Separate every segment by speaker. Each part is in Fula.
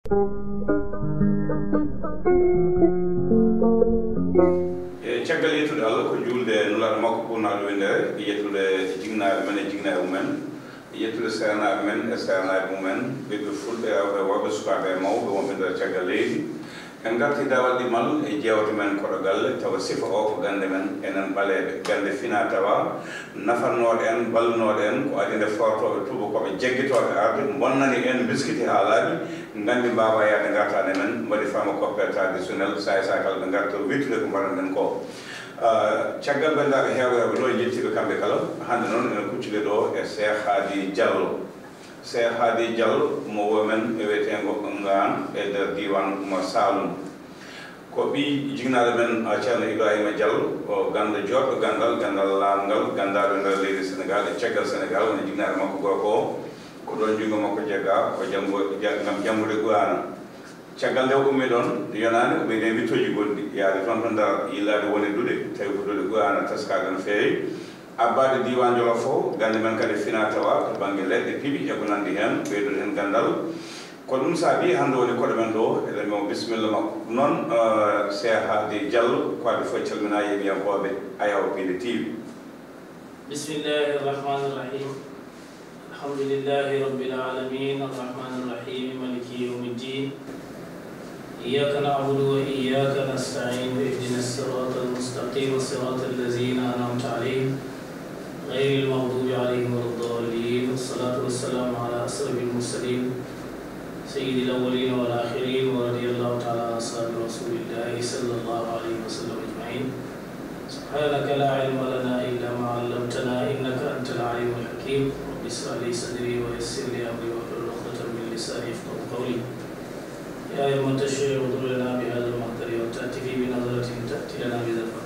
Speaker 1: caggal yettude Allah ko julde nulaɗo makko ɓurnaɗo windere yettude jignaɓe men e jignaɓe mumen yettude sernaɓe men e sernaɓe mumen ɓeɓe fulɓe rewɓe worɓe sukaɓe e mawɓe wonɓe nder caggal leydi en garti dawal ɗimal e jewte men koɗo galle tawa sifa o ko gande men enen ɓaleɓe gande fina tawa nafannoɗe en ballunoɗe en ko adi nde fortoɓe tubakoɓe jeggitoɓe arde bonnani en biskiti ha laaɓi gandi mbawa yaade gartade men mbaɗi fama coppé traditionnel sa kala ɓe garta wittude ko mbaɗanɗen ko caggal ɓendaɓe hewreɓe ɗo e jettiɓe kamɓe kala hande noon enen kuccide ɗo e Cheikh Hady Diallo Cheikh Hady Diallo mo women e wiyetengo Ngan e nder diwan mo Saloum ko ɓi jignaɗo men ceerno Ibrahima Diallo o ganda joɗɗo gandal lamgal gandaɗo nder leydi Sénégal e caggal Sénégal woni jignaɗo makko gorko ko ɗon jungo makko jegga ko gam jambude Guyana caggal nde ummi ɗon yonani ummi ɗe wittoji goɗɗi yaade toon to ndar yillade woni duɗe tawi ko duɗe Guyana taskaɗo no feewi abbade diwan Jolof fof gande men kadi fina tawa to banggue leɗɗe piiɓi e ko nandi hen ɓeydude hen gandal ko ɗum saabi hande woni koɗo men ɗo eɗen mo bisimilla makko noon Cheikh Hady Diallo ko adi fof calmina yeɓiyankoɓe ayaw Piinditv
Speaker 2: bismillahi rahmani rahim alhamdulillahi rabbil alamin arrahmani rahim maliki yawmiddin iyyaka na'budu wa iyyaka nasta'in ihdinas siratal mustaqim siratal ladzina an'amta alayhim غير المغضوب عليهم ولا الضالين والصلاة والسلام على أشرف المرسلين سيد الأولين والآخرين ورضي الله تعالى عن أصحاب رسول الله صلى الله عليه وسلم أجمعين سبحانك لا علم لنا إلا ما علمتنا إنك أنت العليم الحكيم رب اشرح لي صدري ويسر لي أمري واحلل عقدة من لساني يفقهوا قولي يا أيها التشريع اغفر لنا بهذا المقدر وتأتي في بنظرة تأتي لنا بذنب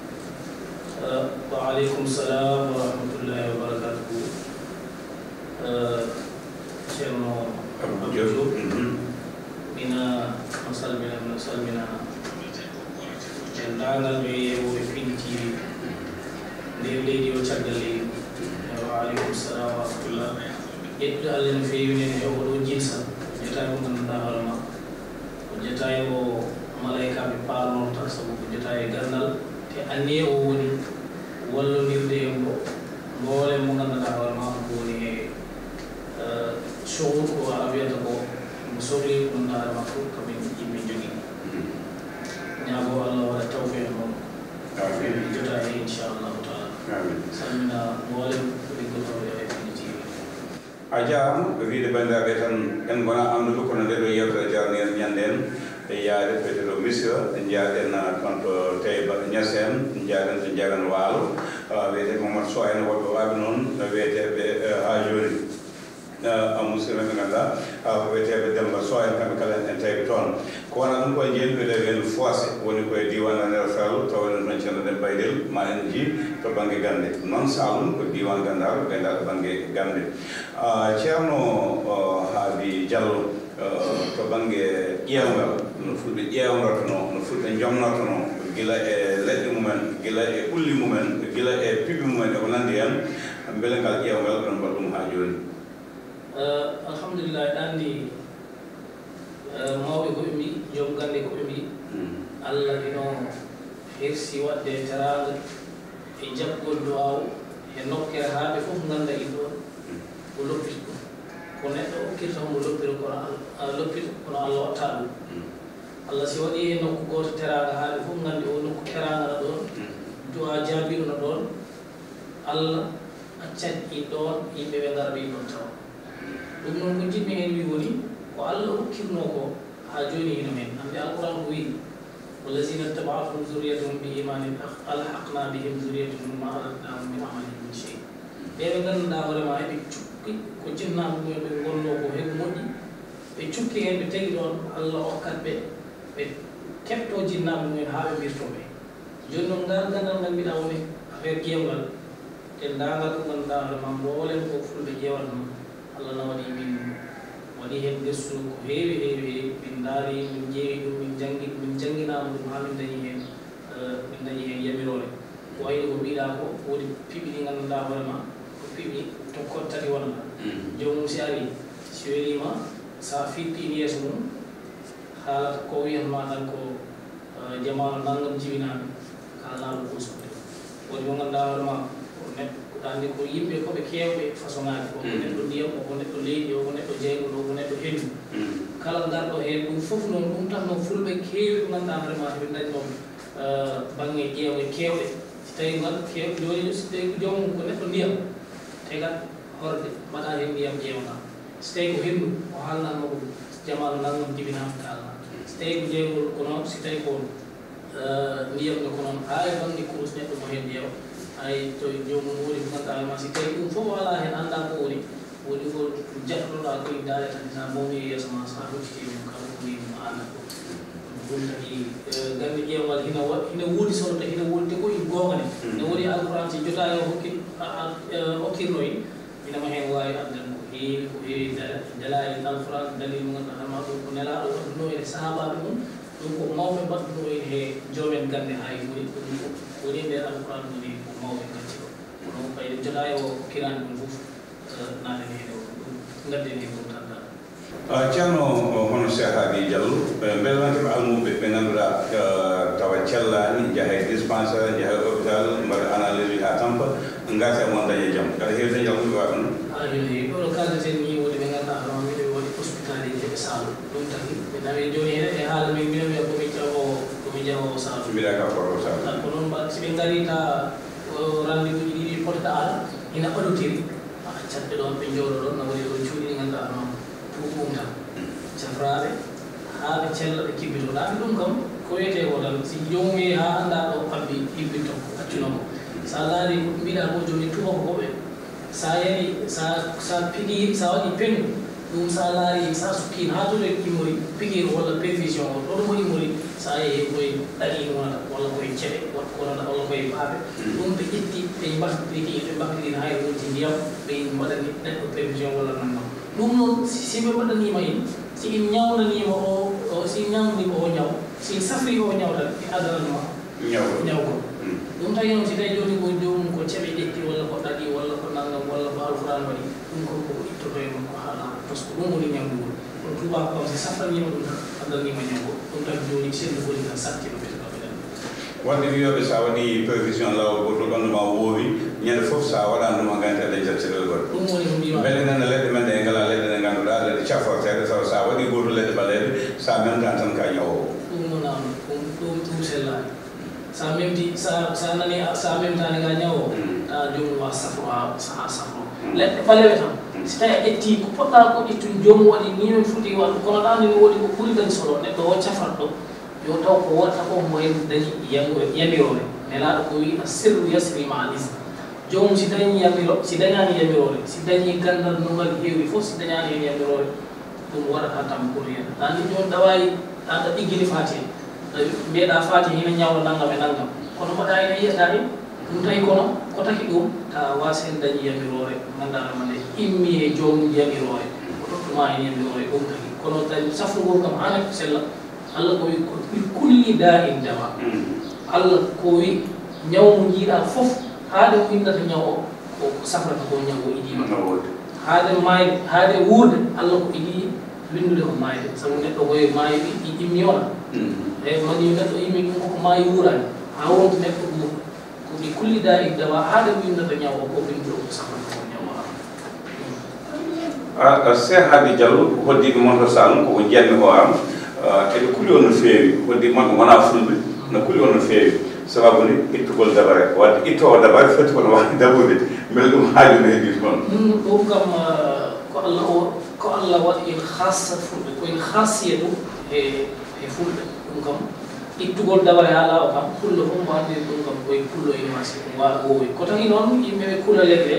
Speaker 2: وعليكم السلام ورحمة الله وبركاته. Tierno Abdou mina salmina dendagal ɓe yeewoɓe Piinditv nder leydi o caggal leydi wa aleykum salam wa rahmatullah ƴettude Allah no feewi nen e oɗo jinsa jetawi mo ganduɗa hoorema ko jetawi o malaikaɓe paalnorta saabu ko jetawi gandal te anniye o woni wallondirde e mboole mo ganduɗa hoorema ko woni e sohur ko a wiyata ko mo sohli ɗum daare makko kamin yimɓe jogui ñaago Allah waɗa tawfiq moom jota e inchallahu taala salmina mboolem liggotoɓe e Piinditv
Speaker 1: a jarama wiide bandiraɓe tan en gona andude kono nde ɗo yewtere jarani en ñanden e yaade peteɗo Missira jaaɗen toon to Taïba Niass en jaaɗen to Jaren Waalo wiyete Mamadou Sow en woɓɓe waaɓe noon wiyeteɓe ha joni musidɓe ɓe ganduɗa wiyeteɓe Demba Sow en kamɓe kala en tawi toon ko wona ɗum koye jeeɗiɓe en foosé woni koye diwan nder Ferlo taw enen toon ceerno ɗen Baydel ma en ji to banggue Gannde noon Saloum ko diwan Gandar ɓeyda to banggue Gannde ceerno Hady Diallo to banggue ƴeewgal no fulɓe ƴeewnortono no fulɓe jomnortono gila e leɗɗe mumen gila e ɓulli mumen gila e piɓi mumen e ko nandi hen beele ngal ƴeewgal ɗon mbaɗa ɗum ha joni
Speaker 2: alhamdulillah ɗandi mawɓe koɓe mbi joom gande koɓe mbi Allah ino hersi waɗde teraga e jaɓgol duwaw e nokkere haaɓe fof ganda ɗon ko loppiti ɗum ko neɗɗo hokkirta homo loppira kono loppita kono Allah watta ɗum Allah si waɗi e nokku goto teraga haaɓe fof gandi o nokku teragana ɗon duwa jaabiɗo ɗon Allah accat ɗon yimɓe ɓe gara ɓe ɗon tawa ɗum noon ko jiɗmi hen wi woni ko Allah hokkirno ko ha joni hino men ande alquran ko wi wallazina taba'athum zurriyatuhum bi imanin alhaqna bihim zurriyatuhum ma alatnahum min amalihim min shay ɓeɓe ganduɗa hoorema eɓe cukki ko jinnaɓe mumen ɓe gonno ko heɓe moƴƴi ɓe cukki hen ɓe tagui ɗon Allah hokkat ɓe ɓe keɓto jinnaɓe mumen ha ɓe mbirtoɓe joni noon ngal gandal ngal mbiɗa woni affaire ƴewgal te ndagal ko ganduɗa hoorema mbolen ko fulɓe ƴewat ɗum Allah na waɗi min waɗi hen gëstu ko heewi heewi heewi min daari min ƴeewi ɗum min jangginama ɗum ha min dañi hen yamirore ko wayno ko mbiɗa ko woodi piɓi ɗi ganduɗa hoorema ko piɓi tokkoɗ tati wonata jomum si ari si welima sa fippini yeeso mum haalata ko wiyanma tan ko jamanu nangam jibinaɓe kalanaɗo kuskude woni mo ganduɗa hoorema ko neɗɗo andi ko yimɓe koɓe kewɓe façon ngaji o ko neɗɗo ndiyam o ko neɗɗo leydi o ko neɗɗo jeyguɗo o ko neɗɗo hendu kala garɗo hen ɗum fof noon ɗum tan noon fulɓe keewi ko ganduɗa vraiment ɓe dañi ɗon bangge ƴeewe kewɗe so tawi gal kew joni so tawi jomum ko neɗɗo ndiyam tegat horde mbaɗa hen ndiyam ƴeewna so tawi ko hendu o haalnanmo ɗum jamanu nangam jibinama kalna so tawi ko jeygol ko noon so tawi ko ndiyam ne ko noon ha e bangge kurus neɗɗo mo hen ƴeewa ay to jomum woni ko ganduɗa ma si tawi ɗum fof wala hen anda ko woni woni ko jattoɗa koye daare tan sa mawni yeeso ma sa hucciti ɗum kala ko wiɗum anda ko ɗum tagi gande ƴeewal hina woodi sono ta hina woodi te ko in gongane ne woodi alquran si jota e hokkirno en inama hen wawi addan ko heewi dalali alquran dalil mo ganduɗa hama ɗum ko nelaɗo waɗuno ene sahabaɓe mum ɗum ko mawɓe mbaɗuno en he joomen gande hay woni ɗum woni nder alquran woni ko mawɓe gacci ɗo kono ɓayde jota e o hokkirani ɗum fof nanen hen ɗum gadden hen ɗum tan
Speaker 1: ceerno hono Cheikh Hady Diallo mbelwanteɓe almuɓe ɓe ngannduɗa tawa cellani jaaha dispensaire jaaha hôpital mbaɗa analyse ha tampa gasa mon dañe jaam kada heewi dañi jaam ɗum waɗa noon
Speaker 2: heewi ɗo kaldeten ni woni ɓe ngannduɗa hono miɗe waɗi hospitalisé ɓe saalu ɗum tagi ɓe nawi joni hen e haala min minen komi jahowo saalu
Speaker 1: mbiɗa ka koto saalu
Speaker 2: ko noon mbaɗa siɓe ngari ta rendez-vous ji ɗiɗi potata ala ina ɓaɗotiri accatɓe ɗon ɓe jooɗo ɗon no waɗi ɗon cuuɗi ɗi ngannduɗa noon ɗum tan cafraɓe haa ɓe cella ɓe kibbito ɗaɓe ɗum kam ko wiyete ko tan si jomum yehi ha annda ɗo fabbi hibbitto accunomo sa laari mbiɗa ko joni tubako koɓe sa yani sa piqir sa waɗi penu ɗum sa laari sa sukkin ha toɗo immori piqir walla prévision o ɗoɗo mo immori sa yehi koye ɗaɗi wonata walla koye ceɗe wonata walla koye baaɓe ɗum ɓe ƴetti ɓe mbaɗiɗi ɓe mbaɗiɗin hay wonti ndiyam ɓe mbaɗani neɗɗo prévision walla nanngam ɗum noon si ɓe mbaɗanima in si in ñawnanima si ñawnanima o ñaw si safri o ñaw tan e adananma ñaw ko ɗum tagi noon si tawi joni ko jomum ko ceɓe ƴetti walla ko ɗaɗi walla ko nanngam walla ko alquran waɗi ɗum ko koko ittoto e mum ko haala par ce que ɗum woni ñamdugol kono tubako kam si safranima ɗum tan adananima ñawgo ɗum tagi joni sendu goni tan sattino ɓetoɗaɓe ɗen
Speaker 1: wonde wiyoɓe sa waɗi prévision lawol gotol ɓanduma woowi ñande fof sa waɗanuma gante dañ jattirel goɗɗo
Speaker 2: ɗum woni ko mbima
Speaker 1: beele nana leɗɗe men ɗe ngala leɗɗe ɗe ngannduɗa leɗɗe cafforteɗe taw sa waɗi goto leɗɗe ɓaleɗe sa memtan tan ka ñawowo
Speaker 2: ɗum wonano ɗum sellani sa memti sa nani sa memtani ka ñawowo ta jomum wa safro ha safro leɗɗe ɓaleɓe tan si tawi a ƴetti ko poɗɗa ko ƴettun jomum waɗi ni min foti waɗ kono ɗani no woɗi ko ɓuuri dañ solo neɗɗo o cafatɗo yo taw ko watta ko mo hen dañi yamirore nelaɗo ko wi a sirru yasri ma alis jomum si dañi si dañani yamirore si dañi gandal nongal heewi fof si dañani hen yamirore ɗum waɗata tam pour hen andi joni ɗawawi aɗa ɗiggini fati mbiyeɗa fati hina ñawla naggam e naggam kono mbaɗa ene yiyata en ɗum tawi kono ko taki ɗum ta wasa hen dañi yamirore gandanama nde immi e jomum yamirore ko tottuma hen yamirore ɗum taki kono tawi safrugol kam hane ko sella Allah ko wi kulli da'in dawa Allah ko wi ñaw mo jiiɗa fof haade mo indata ñaw o ko safrata ko ñaw o idima haade wuurde Allah ko idi windude ko maayde sabu neɗɗo koye maayi immi ona e mani neɗɗo immi ɗum koko maayi wuurani ha wonto neɗɗo ɗum ko wi kulli da'in dawa haade mo indata ñaw o ko windude ko safrata ko ñaw o
Speaker 1: Cheikh Hady Diallo hoddiɓe mon to salum koko jiyatmi ko am eɓe kuli on no feewi hoddi maɓɓe wona fulɓe no kuli on no feewi sababu ni ittugol dabare wadde ittowo dabare foti kono wawi dabude beele ɗum haaju no heeɓi toon
Speaker 2: ɗum kam ko Allah waɗi en hassa fulɓe koyen hassiyatu e fulɓe ɗum kam ittugol dabare ha laawa kam pullo fof mbo anndiri ɗum kam koye pullo e masi wawa wowi ko taki noon yimɓe ɓe kula leɗɗe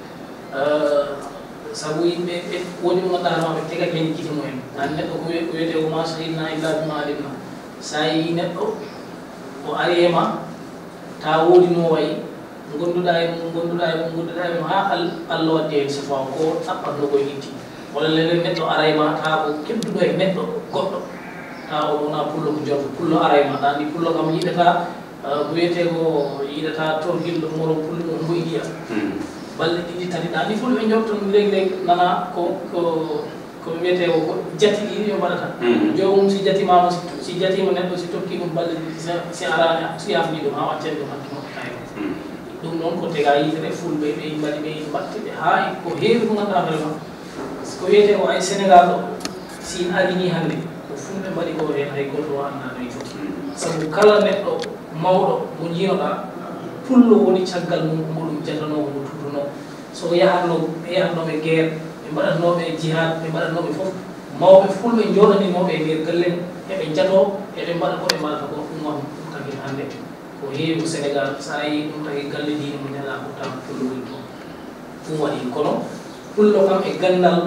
Speaker 2: sabu yimɓe ɓe woni mo ganduɗa hono ɓe tegak hen giti mumen an neɗɗo ko wiyete ko ma shahidna illa bima alimna sa yi neɗɗo o ari e ma ta woodi no wayi gonduɗa e mum ha Allah waddi hen safa ko ɗaɓɓatno koye itti walla lelen neɗɗo ara e ma ta ko kedduɗo e neɗɗo goɗɗo ta o wona pullo ko jorto pullo ara e ma ɗa andi pullo kam yiɗata ko wiyete ko yiɗata torgilɗo moro pullo ɗum mboyɗiya balɗe ɗiɗi tati ɗa ni fof ɓe jotton leg nana ko ko wiyete ko jati ɗi yo mbaɗata jomum si jatimama si jatima neɗɗo si tokki ɗum balle si arani si yafni ɗum ha waccen ɗum hakki makko tawi ɗum noon ko tega yitere fulɓe ɓe mbaɗi ɓe mbatte ɓe ha ko heewi ko ganduɗa vraiment ko wiyete ko ay sénégal ɗo si arini hannde ko fulɓe mbaɗi ko hen hay goto wanda noyi fof sabu kala neɗɗo mawɗo mo jiinoɗa pullo woni caggal mum mo ɗum jatanowo mo tutuno so yahatnoɓe guerre ɓe mbaɗatnoɓe jihad ɓe mbaɗatnoɓe fof mawɓe fulɓe joɗaninoɓe e nder galle eɓe jato eɓe mbaɗa ko ɓe mbaɗata ko ɗum won ɗum tagi hannde ko heewi ko sénégal sa yi ɗum tagi galle diine mo nela pourtant pullo woni to ɗum waɗi kono pullo kam e gandal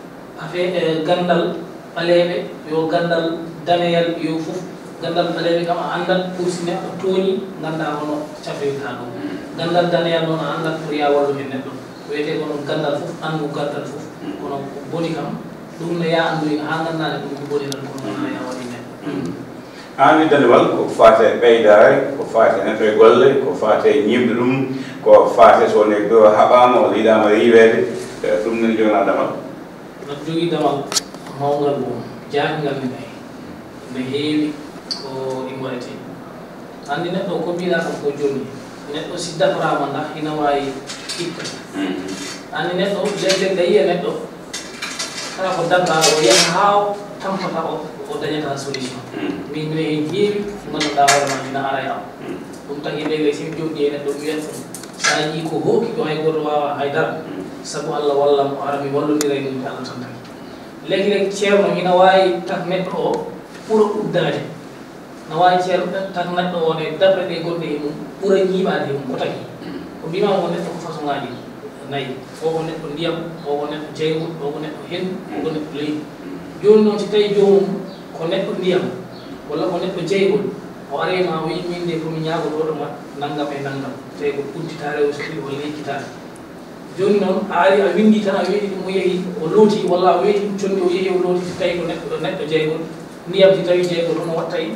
Speaker 2: gandal ɓaleɓe yo gandal daneyal yo fof gandal ɓaleɓe kam a andat pour si neɗɗo tooñi ganda hono cafewita ɗum gandal daneyal noon a andat pour ya wallu hen neɗɗo wiyete kono gandal fof andu gandal fof kono ko boni kam ɗum ne ya andu ha gandane ɗum ko boni tan kono wona ya waɗi neɗɗo
Speaker 1: hani danewal ko fate ɓeydare ko fate neɗɗo e golle ko fate ñimde ɗum ko fate so ne ɗo haɓama o yiɗama riwede ɗum nen jogana damal
Speaker 2: no jogui damal mawgal mum jaakingal ne nayi ne heewi ko ɗin waɗete andi neɗɗo ko mbiɗa kam ko joni neɗɗo si daframa ndax ina wawi ikka andi neɗɗo legleg da yiya neɗɗo kala ko dabra o yaha ha tampata o dañata solution min mine hen heewi ganduɗa hoorema ina ara am ɗum tagi legleg simi joɗɗi e neɗɗo wiyat ɗum sa yi ko hooki ko hay goto wawa haydara sabu allah wallam o ara mi wallodira e ɗum allah tan tagi legleg ceerno ina wawi tak neɗɗo o ɓuura uddade na wawi ceerno tak neɗɗo o ne dabre ɗe gonɗe e mum ɓuura ñiiɓade e mum ko tagi ko mbimama ko neɗɗo ko façon ngaji nayi o ko neɗɗo ndiyam o ko neɗɗo jeygol o ko neɗɗo hendu o ko neɗɗo leydi joni noon si tawi jomum ko neɗɗo ndiyam walla ko neɗɗo jeygol o arima o wi min de komi ñagotoɗo ma naggam e naggam tawi ko udditare o sohli walla yekkitare joni noon a ari a windi tan a weeɗi ɗum o yeehi o looti walla a weeɗi ɗum condi o yeehi o looti so tawi ko neɗɗo jeygol ndiyam si tawi jeygol hono watta e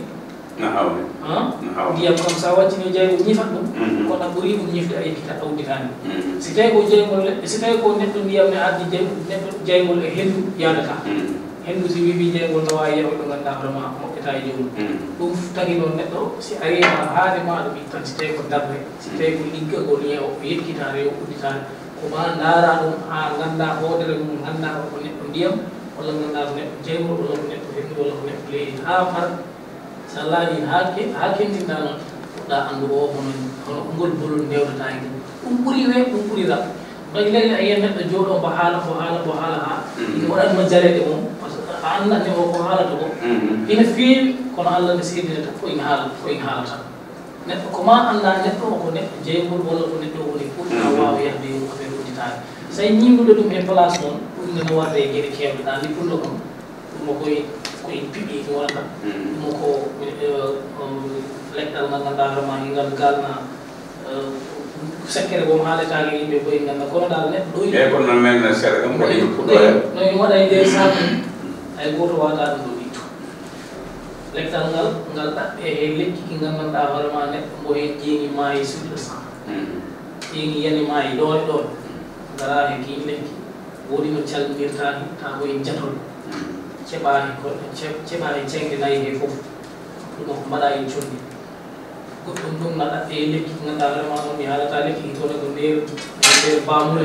Speaker 2: ndiyam kam sa waccini jeygol ñifat ɗum kono a ɓuuri ɗum ñifde a yekkita a udditani si tawi ko jeygol si tawi ko neɗɗo ndiyam ne addi neɗɗo jeygol e hendu yadata hendu si wiwi jeygol no wawi yeewa ɗo ganduɗa vraiment moƴƴata e jomum ɗum tagi noon neɗɗo si arima haade ma ɗum ittan si tawi ko dabre si tawi ko liggagol yeewa o yekkitare yo udditare ko ma ndaara ɗum ha ganda hoodere mum ganda ko neɗɗo ndiyam walla ganda ko neɗɗo jeygol walla ko neɗɗo hendu walla ko neɗɗo leydi ha par sa laaɓi ha kentinɗa noon poɗɗa andu o hono ngol bolol ndewdata e ɗum ɓuuri we ɗum ɓuuri rab donc legle a yiyen neɗɗo jooɗo mo haala ha ina waɗanmo jareɗe mum par ce que a anndanne o ko haalata ko ina feewi kono allah ne seedinata ko ina haalata neɗɗo ko ma annda neɗɗo o ko neɗɗo jeygol walla ko neɗɗo woni ɓurɗa wawa yahde yo affaire udditare so ñimdude ɗum e place noon ɗum nene warde e gueɗe kewɗe ɗa ndi pullo kam ɗum koye piɓi ko wonata ɗum ko leggal ngal ganduɗa vraiment hingal galna sekkere bom haaletake yimɓe boye ganda kono dal neɗɗo ɗo
Speaker 1: e kono noon men seeɗa kam waɗi puɗɗo
Speaker 2: no en waɗa e nder sac hay goto wata ɗum ɗo ɗittu leggal ngal ɗaɓɓe e lekki ki gandanɗa vraiment neɗɗo mbo hen ƴeeŋi maayi sur le sang ƴeeŋi yani maayi ɗoone ɗon gara he ki lekki woodi no calminirtaki ta koye jatol ceɓaani ceŋde nayi he fof ɗum ko mbaɗa e condi goɗɗum ɗum na ɗaɓɓe e lekki ganduɗa vraiment noon mi haalata lekki kone ko nder bamule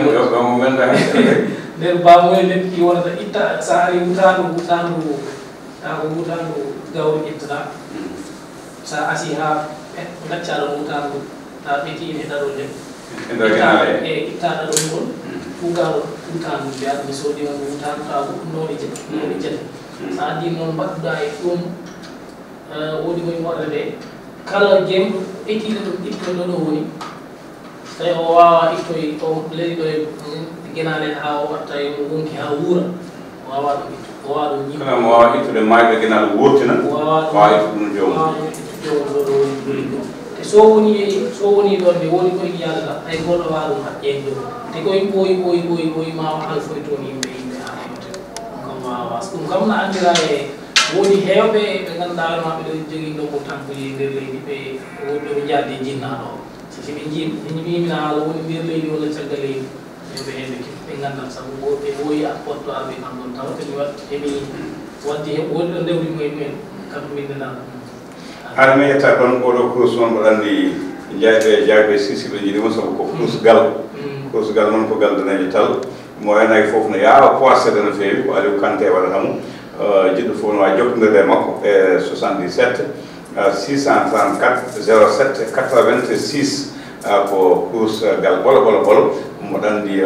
Speaker 2: nder bamule lekki wonata itta sa ari wutandu ta ko wutandu gawri ƴettata sa asi ha gaccaɗo wutandu ta ɓetini e ɗaɗol le e itta ɗaɗol ngol fugaɗo wutandu mbiyaɗo mi soodima mi wutandu ta ko ɗum noɗi jete sa addi noon mbaɗɗuɗa e ɗum woodi koye waɗa de kala gemɗo ƴettiɗo ɗum ittoɗo ɗo woni tawi o wawa ittoye o leydi ɗo e guenale ha o watta e mo wonki ha wuura o wawa ɗum ittu o wawa ɗum ñimmo
Speaker 1: mo wawa ittude mayɓe guenal wurtina wawa ittude ɗum jomum
Speaker 2: wawa ɗum ittude jomum ɗo woni ɗo te so woni ɗon nde woni koye yadata hay goɗɗo wawa ɗum haƴƴede ɗo te koye ɓooyi ma halfoye toon yimɓe ha hewte ɗum kam wawa ɗum kam no andira e woodi heewɓe ɓe ganduɗa ma ɓe ɗo jogui ɗo mo tankoye nder leydi ɓe woni ɗoɓe jaadde jinnaɗo o si ɓe mbimina haala woni nder leydi walla caggal leydi yoɓe hen ɓe keɓi ɓe ngandal sabu ɓe woyi apporto arɓe kam ɗon tawa kadi emi waddi he woni ɗo ndewri mumen kamɓe min nana
Speaker 1: har mi yetta ɗon oɗo course noon mboɗo anndi jaaɓe sisiɓe jiɗima sabu ko course gal noon ko galdanejo tal mo waynaki fof no yaawa poissede no feewi ko Aliou Kanté waɗatamo jiɗɗo fof no wawi jokkodirde makko e 77 634 07 86 ko course gal bolo mboɗo anndi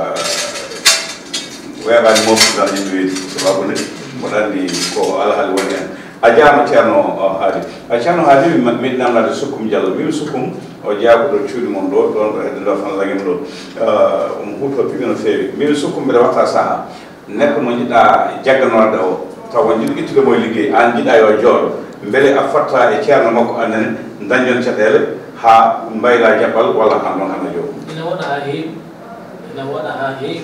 Speaker 1: weeɓani moftugal yimɓe weedi sababude mboɗo anndi ko alhaali woni hen a jaama ceerno haali ceerno haali miɗi namnade Sukkum Diallo mimi Sukkum o jaabuɗo cuuɗi mon ɗo ɗon ɗo hedde ɗo tan lagima ɗo omo huuto pigi no feewi mimi Sukkum mbiɗa watta saaha neɗɗo mo jiɗɗa jagganorde o taw jiɗɗo ittude mo liggey an jiɗɗa yo jooɗo beele a fatta e ceerno makko annene dañjon caɗele ha mbayla jaɓɓal walla han ɗon hana joogo
Speaker 2: ina waɗa ha heewi ina waɗa ha heewi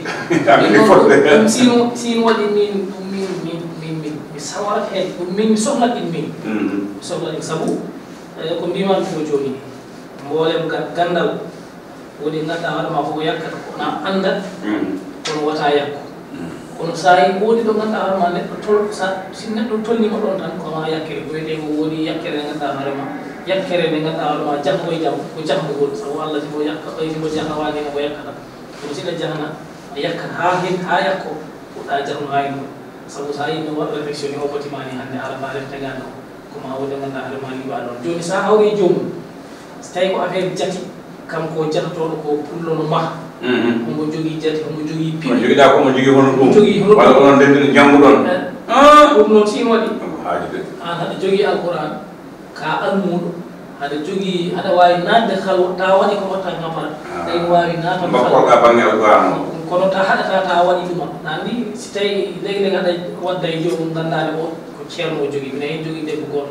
Speaker 1: ɗum
Speaker 2: sin waɗi min ɗum min mi sawarat hen ɗum min mi sohlat ɗin min mi sohlat ɗin sabu ko mbimami ko joni mboolem gandal woni ganduɗa waɗama koko yakkata kona anda kono wata yakko kono sa yi woodi ɗo ganduɗa hoorema neɗɗo tol si neɗɗo tolnima ɗon tan koma yakkere ko wiyete ko woodi yakkere nde ganduɗa hoorema yakkere nde ganduɗa hoorema jahgo e jaam ko jahgugol sabu Allah simo yakka simo jaha wanino ko yakkata kono siɗa jahana a yakkat ha hen ha yakko fuɗɗa jahno hayno sabu sa yi no waɗa réflexion o batimani hannde ala ba ref tegano koma wode ganduɗa hoorema liɓa ɗon joni sa hawri jomum so tawi ko affaire jati kanko jatotoɗo ko pullono ma omo jogii jati omo jogii piɗi
Speaker 1: jogiɗa ko omo jogii hono ɗum
Speaker 2: jogii hono
Speaker 1: walla onon ndenndino janngu ɗon
Speaker 2: ɗum noon sin waɗi
Speaker 1: haaji de
Speaker 2: an haɗa jogii alquran ka almuɗo haɗa jogii haɗa waawi naatde halwa ta waɗi ko watta ngapara tawi waawi naata
Speaker 1: mbakkorɗa baŋnge alquran
Speaker 2: kono ta haɗata ta waɗi ɗuma nanndi si tawi leeg haɗa wadda e jomum nganndaade o ko ceerno o jogii minen hen jogii debbo gooto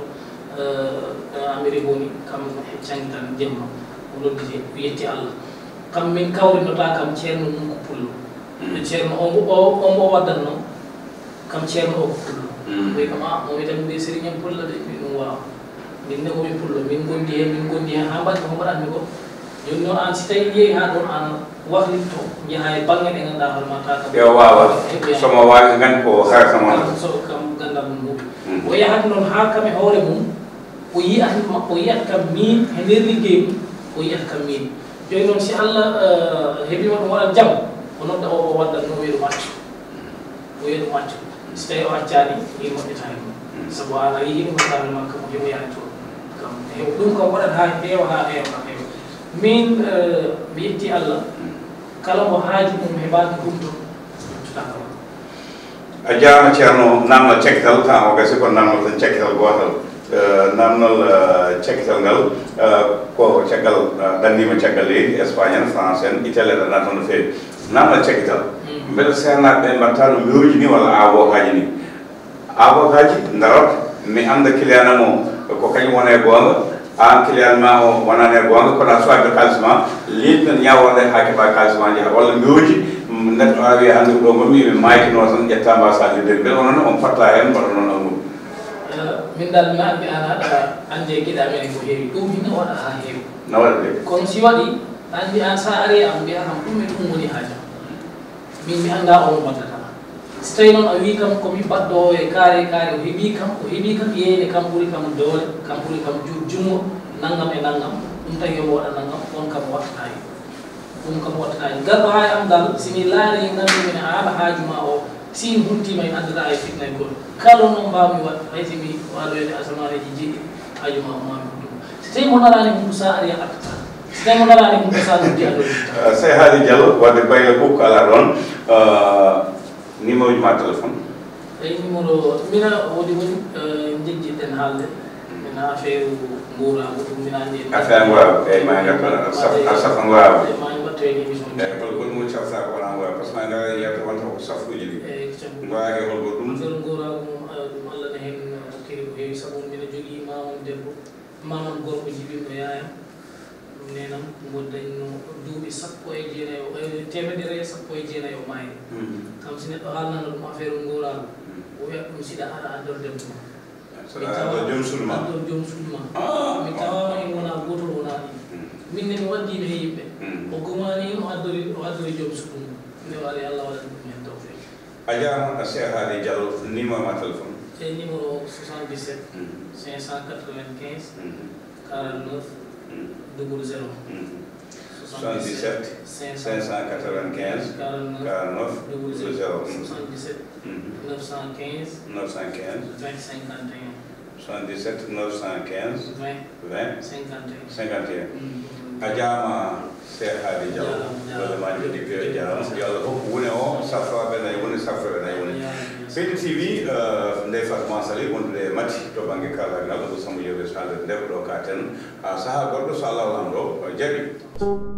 Speaker 2: Amérique woni kam cangi tan jemma o noddite o yetti Allah kam min kawrinota kam ceerno mum ko pullo ceerno omo waddatno kam ceerno o ko pullo ɓoy kam a momi tan mbi sérigne pulla de min ɗum wawa min ne komin pullo min gondi hen ha mbaɗi ko mbaɗanmi ko joni noon an si tawi yeehi ha ɗon an wahlitto jaha e bange ɗe ganduɗa hoorema ta kam
Speaker 1: yo wawa somo wawi gandi ko harata mon
Speaker 2: so kam gandal mum huuɓi o yahat noon ha kam e hoore mum o yiyat kam min e nder liggey mum o yiyat kam min joni noon si Allah heɓima ɗum waɗat jaam o nodda o waddat no wiyeɗum accu o wiyeɗum accu so tawi o accani yi moƴƴata hen sabu an a yii ɗum ganduɗa hoorema kam o heɓo yaani toon kam ɗum kam waɗat ha heewa min mi yetti Allah kala mo haaji mum heɓaki humto cutaka
Speaker 1: a jarama ceerno namnal cekkital tan o gasi ko namnal tan cekkital gotal namnal cekkital ngal ko caggal ɗannima caggal leydi Espagne en France en Italie ɗaɗa toon no feewi namnal cekkital mbeɗa seernaɓe ɓe mbatta no miroji ni walla avocaji ni avocaji darot mi anda client am o ko kañum wona e goonga an client ma o wonani e goonga kono a sowaɓe kalis ma leydi tan ñawonde ha keɓa kalis ma jeeha walla miroji neɗɗo a wiya hannde ɗo ngomi mi maykino tan ƴetta mbasa lidde beele onon on fatta hen mbaɗa noon amuɗum
Speaker 2: min dal mi andi an haɗa ande gueɗe amen ko heewi ɗum hina waɗa ha heewi
Speaker 1: no waɗa de
Speaker 2: kono si waɗi andi an sa ari am mbiya kam ɗum e ɗum woni haajam min mi anda on waddata so tawi noon a wi kam komi baɗɗo e kaare o heeɓi kam yeyde kam ɓuuri kam doole kam ɓuuri kam jungo naggam e naggam ɗum tagi omo waɗa naggam on kam wattata hen ɗum kam wattata hen garɗo ha e am dal simi laari gandumine a haɗa haajuma o sin huntima en addata e fitna e goto kala noon mbawmi waɗ hay simi waɗoyde asamaneji jeeɗi haajuma o mami ko ɗum so tawi mo narani hunde sa ari a attata so tawi mo narani hunde sa noddi aɗoɗita
Speaker 1: sey haali Diallo wadde bayle ɓukko ala ɗon numéro ji ma téléphone
Speaker 2: eyi numéro mina woodi woni jejjiɗen haalde mina affaire nguurago ɗum mina andi
Speaker 1: affaire ngurago eyyi ma gatta a safa ngurago
Speaker 2: ma mbatto hen émission
Speaker 1: eyyi hol goɗɗum woni safta ko wona ngurago par ce que ma gara yewta wonta ko safuji ɗi
Speaker 2: eyyi
Speaker 1: nguraki hol goɗɗum
Speaker 2: affaire nguurago ɗum Allah ne hen hokkiri ko heewi sabu mbiɗa jogii mamam debbo mamam gorko jibinɗo yaaya ɗum nenam goddañno duuɓi 19 o maayi kam si neɗɗo haalnano ɗum affaire nguurago o wiyat ɗum siɗa aɗa addor debbo
Speaker 1: saɗa joom suudu ma
Speaker 2: addor joom suudu ma mi tawama en wona gotol wona ɗi min ne mi waddino e yimɓe o gomani o addori joom suudu mum نوالي الله ولا من التوفيق
Speaker 1: أجا الشيخ هادي ديالو نيمو ما تلفون
Speaker 2: numéro 77 595 49 00
Speaker 1: 77 595 49 00
Speaker 2: 77 915
Speaker 1: 915
Speaker 2: 20 51
Speaker 1: 77 915 20
Speaker 2: 51
Speaker 1: 51 Ajama Cheikh Hady Diallo wala ma jodi ke jaram yalla ko wone o safra be nay woni safra nay woni Piinditv ndey Fatma Sali wonde mati to bangi kala ngal ko samu yebe sale ndeb do katen a saha goddo so Allah lando jabi